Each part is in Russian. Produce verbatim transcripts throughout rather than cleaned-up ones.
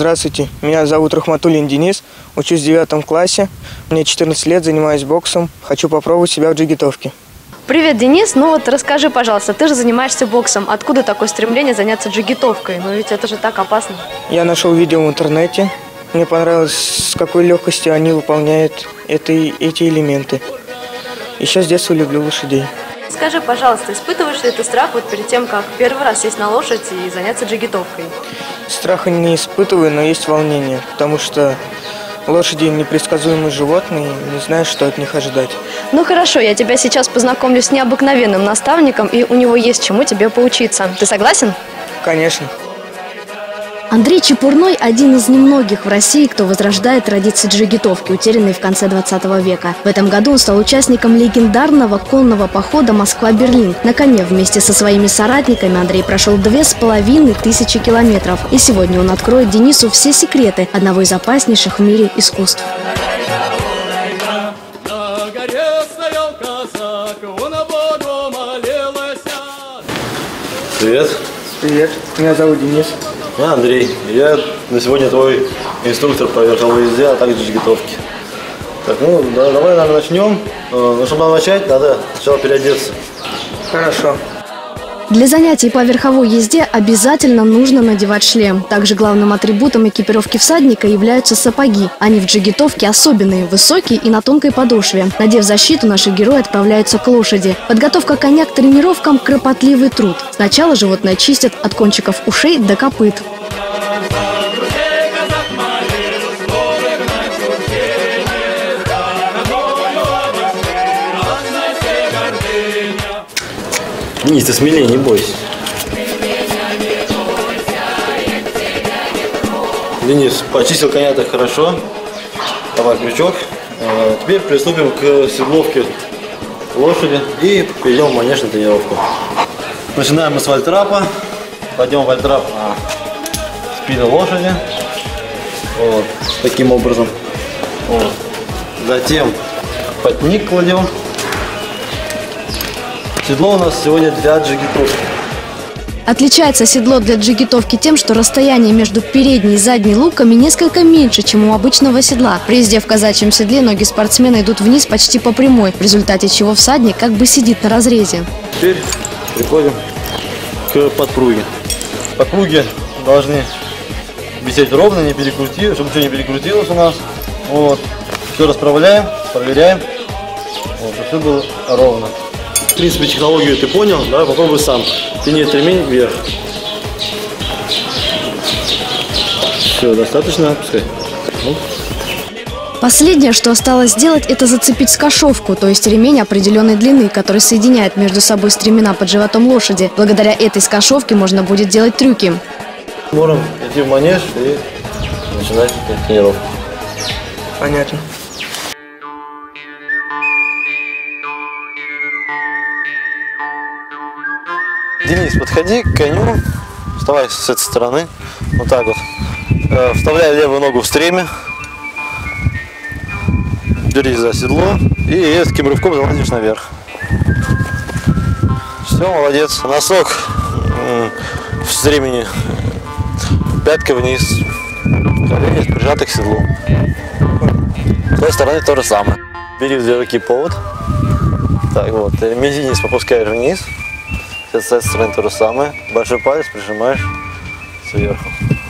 Здравствуйте, меня зовут Рахматуллин Денис, учусь в девятом классе, мне четырнадцать лет, занимаюсь боксом, хочу попробовать себя в джигитовке. Привет, Денис. Ну вот расскажи, пожалуйста, ты же занимаешься боксом. Откуда такое стремление заняться джигитовкой? Ну ведь это же так опасно. Я нашел видео в интернете, мне понравилось, с какой легкостью они выполняют это, эти элементы. И сейчас с детства люблю лошадей. Скажи, пожалуйста, испытываешь ли ты страх вот перед тем, как первый раз сесть на лошадь и заняться джигитовкой? Страха не испытываю, но есть волнение, потому что лошади непредсказуемые животные, не знаешь, что от них ожидать. Ну хорошо, я тебя сейчас познакомлю с необыкновенным наставником, и у него есть чему тебе поучиться. Ты согласен? Конечно. Андрей Чепурной – один из немногих в России, кто возрождает традиции джигитовки, утерянные в конце двадцатого века. В этом году он стал участником легендарного конного похода «Москва-Берлин». На коне вместе со своими соратниками Андрей прошел две с половиной тысячи километров. И сегодня он откроет Денису все секреты одного из опаснейших в мире искусств. Привет. Привет, меня зовут Денис. Я Андрей. Я на сегодня твой инструктор по верховой езде, а также джигитовки. Так, ну да, давай, наверное, начнем. Но чтобы нам начать, надо сначала переодеться. Хорошо. Для занятий по верховой езде обязательно нужно надевать шлем. Также главным атрибутом экипировки всадника являются сапоги. Они в джигитовке особенные, высокие и на тонкой подошве. Надев защиту, наши герои отправляются к лошади. Подготовка коня к тренировкам – кропотливый труд. Сначала животное чистят от кончиков ушей до копыт. Денис, ты смелее, не бойся. Денис, почистил коня так хорошо. Давай крючок. Теперь приступим к седловке лошади и перейдем в манеж на тренировку. Начинаем мы с вальтрапа. Кладем вальтрап на спину лошади. Вот, таким образом. Вот. Затем потник кладем. Седло у нас сегодня для джигитовки. Отличается седло для джигитовки тем, что расстояние между передней и задней луками несколько меньше, чем у обычного седла. При езде в казачьем седле ноги спортсмена идут вниз почти по прямой, в результате чего всадник как бы сидит на разрезе. Теперь приходим к подпруге. Подпруги должны висеть ровно, не перекрутить, чтобы ничего не перекрутилось у нас. Вот. Все расправляем, проверяем, вот, чтобы все было ровно. В принципе, технологию ты понял, давай попробуй сам. Тяни ремень вверх. Все, достаточно, пускай. Ну. Последнее, что осталось сделать, это зацепить скошовку, то есть ремень определенной длины, который соединяет между собой стремена под животом лошади. Благодаря этой скошовке можно будет делать трюки. Можем идти в манеж и начинать тренировку. Понятно. Денис, подходи к коню, вставай с этой стороны, вот так вот, э, вставляй левую ногу в стремя, держись за седло и резким рывком залазишь наверх. Все, молодец, носок э, в стремени, пятка вниз, колени прижаты к седлу. С той стороны то же самое. Бери в две руки повод, так вот, мизинец попускаешь вниз. С этой стороны то же самое. Большой палец прижимаешь сверху.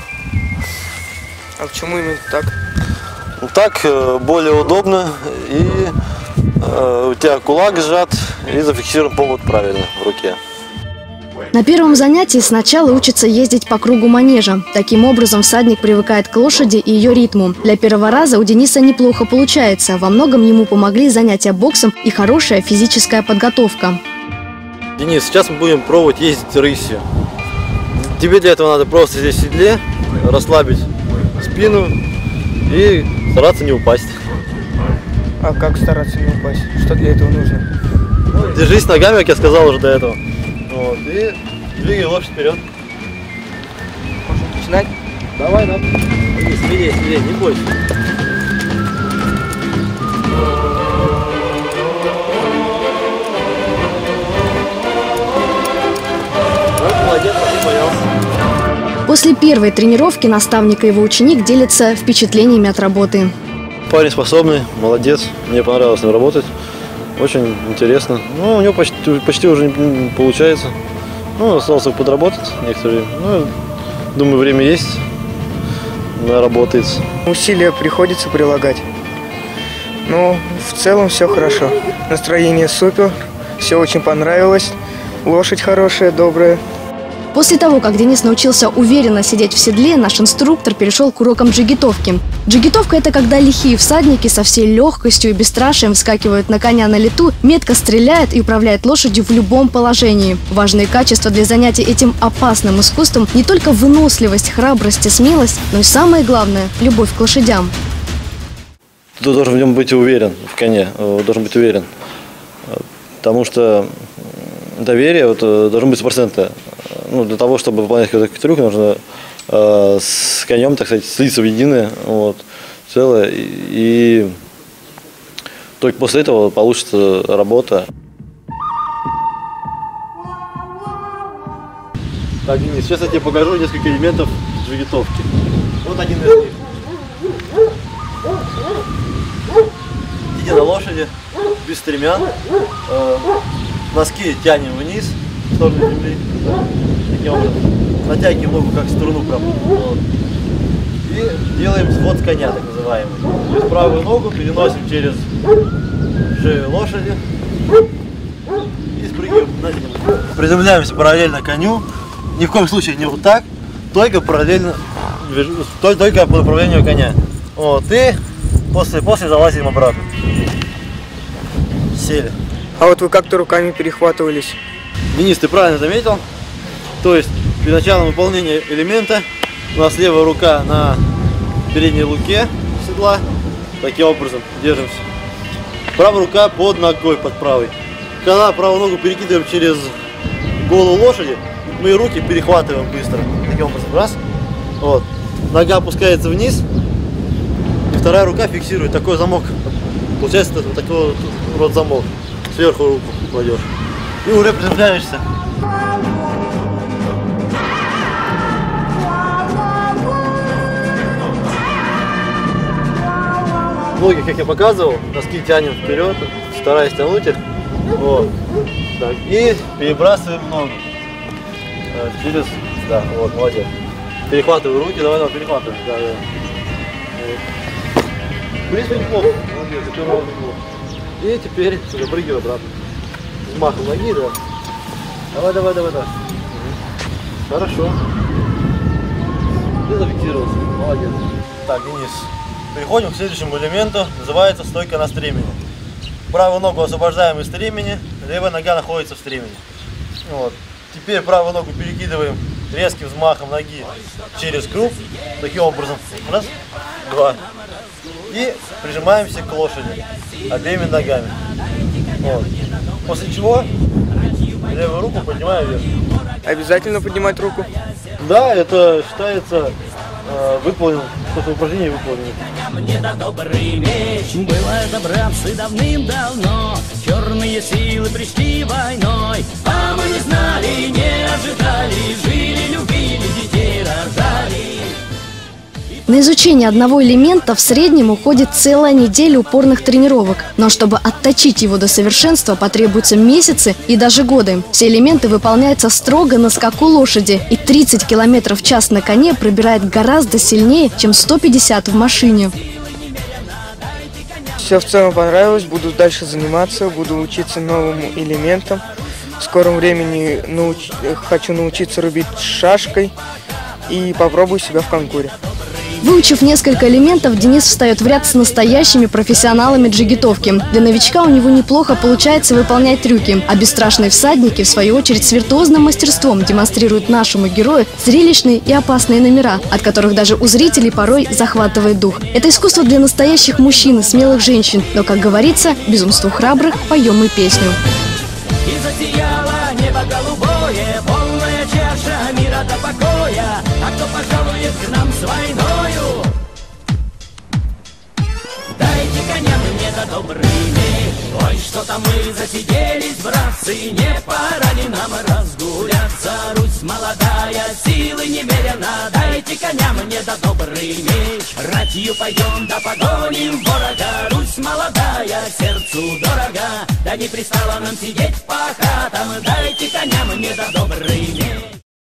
А почему именно так? Ну, так э, более удобно. И э, у тебя кулак сжат и зафиксирован повод правильно в руке. На первом занятии сначала учатся ездить по кругу манежа. Таким образом всадник привыкает к лошади и ее ритму. Для первого раза у Дениса неплохо получается. Во многом ему помогли занятия боксом и хорошая физическая подготовка. Денис, сейчас мы будем пробовать ездить рысью. Тебе для этого надо просто здесь в седле, расслабить спину и стараться не упасть. А как стараться не упасть? Что для этого нужно? Ну, держись ногами, как я сказал уже до этого. Вот, и двигай лошадь вперед. Можно начинать? Давай, да. Смелее, смелее, не бойся. После первой тренировки наставник и его ученик делятся впечатлениями от работы. Парень способный, молодец. Мне понравилось с ним работать. Очень интересно. Ну, у него почти, почти уже не получается. Ну, остался подработать некоторые. Ну, думаю, время есть. Наработается. Усилия приходится прилагать. Но в целом все хорошо. Настроение супер. Все очень понравилось. Лошадь хорошая, добрая. После того, как Денис научился уверенно сидеть в седле, наш инструктор перешел к урокам джигитовки. Джигитовка – это когда лихие всадники со всей легкостью и бесстрашием вскакивают на коня на лету, метко стреляют и управляют лошадью в любом положении. Важные качества для занятий этим опасным искусством – не только выносливость, храбрость и смелость, но и самое главное – любовь к лошадям. Ты должен в нем быть уверен, в коне, должен быть уверен. Потому что доверие вот, должно быть стопроцентное. Ну, для того, чтобы выполнять какой-то трюк, нужно э, с конем, так сказать, слиться в единое, вот, целое. И, и только после этого получится работа. Так, Денис, сейчас я тебе покажу несколько элементов джигитовки. Вот один из них. Сидя на лошади, без стремян, э, носки тянем вниз, в сторону земли. Таким образом. Натягиваем ногу как струну прям. Вот. И делаем свод с коня, так называемый. То есть правую ногу переносим через шею лошади и спрыгиваем на землю. Приземляемся параллельно коню. Ни в коем случае не вот так, только параллельно, только по направлению коня. Вот, и после, после залазим обратно. Сели. А вот вы как-то руками перехватывались. Денис, ты правильно заметил. То есть при начале выполнения элемента у нас левая рука на передней луке седла. Таким образом держимся. Правая рука под ногой, под правой. Когда правую ногу перекидываем через голову лошади, мы руки перехватываем быстро. Таким образом, раз. Вот. Нога опускается вниз. И вторая рука фиксирует такой замок. Получается вот такой вот замок. Сверху руку кладешь. И уже приземляешься. Ноги, как я показывал, носки тянем вперед, стараясь тянуть их. Вот. Так. И перебрасываем ногу. Через, да, вот, молодец. Перехватываю руки, давай, давай, перехватываем. Да, да. Вот. В принципе, неплохо. Молодец, неплохо. И теперь запрыгивай обратно. Взмахом ноги, да. Давай, давай, давай, давай. Хорошо. Ты зафиксировался. Молодец. Так, Денис. Переходим к следующему элементу. Называется стойка на стремени. Правую ногу освобождаем из стремени, левая нога находится в стремени. Вот. Теперь правую ногу перекидываем резким взмахом ноги через круг. Таким образом. Раз, два. И прижимаемся к лошади обеими ногами. Вот. После чего левую руку поднимаем вверх. Обязательно поднимать руку? Да, это считается э, выполненным. Что-то упражнение выполнено. Мне да добрый меч. Было это, братцы, давным-давно. Черные силы пришли войной. А мы не знали, не ожидали. Жили, любили, детей рожали. На изучение одного элемента в среднем уходит целая неделя упорных тренировок. Но чтобы отточить его до совершенства, потребуются месяцы и даже годы. Все элементы выполняются строго на скаку лошади. И тридцать километров в час на коне пробирает гораздо сильнее, чем сто пятьдесят в машине. Все в целом понравилось. Буду дальше заниматься, буду учиться новым элементам. В скором времени науч... хочу научиться рубить шашкой и попробую себя в конкуре. Выучив несколько элементов, Денис встает в ряд с настоящими профессионалами джигитовки. Для новичка у него неплохо получается выполнять трюки, а бесстрашные всадники, в свою очередь, с виртуозным мастерством демонстрируют нашему герою зрелищные и опасные номера, от которых даже у зрителей порой захватывает дух. Это искусство для настоящих мужчин и смелых женщин, но, как говорится, безумству храбрых поем мы песню. И засияло небо голубое, полная чаша мира до покоя. А кто пожалует к нам с войною? Дайте коня мне да добрый меч. Ой, что-то мы засиделись, братцы, не пора ли нам разгуляться? Русь молодая, силы немерено. дайте коня мне да добрый меч. Ратью пойдем да погоним ворога, Русь молодая, сердцу дорога, да не пристало нам сидеть по хатам, дайте коня мне да добрый меч.